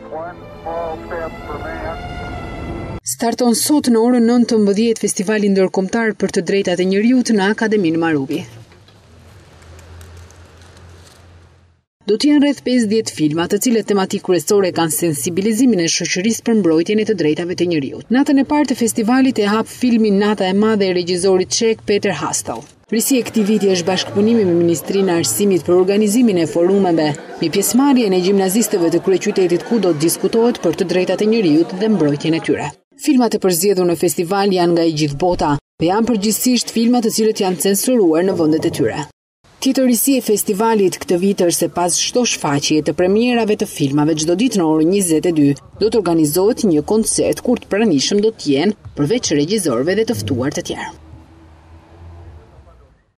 Starton sot në orën 19 festivali ndërkombëtar për të drejtat e njerëzit në Akademinë Marubi. Do të jenë rreth 50 filma, të cilët tematikë kryesore kanë sensibilizimin e shoqërisë për mbrojtjen e të drejtave të njerëzit. Natën e parë të festivalit e hap filmin Nata e Madhe e regjisorit çek Peter Hastel. Risi e këtij viti është bashkëpunimi me Ministrinë e Arsimit për organizimin e forumeve me pjesëmarrjen e gjimnazistëve të kryeqytetit ku do të diskutohet për të drejtat e njerëzit dhe mbrojtjen e tyre. Filmat e përzgjedhur në festival janë nga i gjithë bota, dhe janë përgjithsisht filma të cilët janë censuruar në vendet e tyre. Tjetër risi e festivalit këtë vit është se pas çdo shfaqje të premierave të filmave çdo ditë në orën 22 do të organizohet një koncert kur të pranishëm do të jenë përveç regjisorëve dhe të ftuar të tjerë.